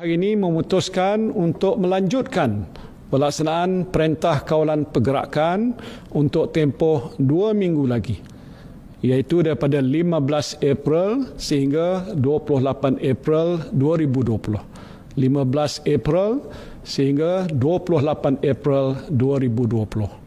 Hari ini memutuskan untuk melanjutkan pelaksanaan Perintah Kawalan Pergerakan untuk tempoh 2 minggu lagi, iaitu daripada 15 April sehingga 28 April 2020. 15 April sehingga 28 April 2020.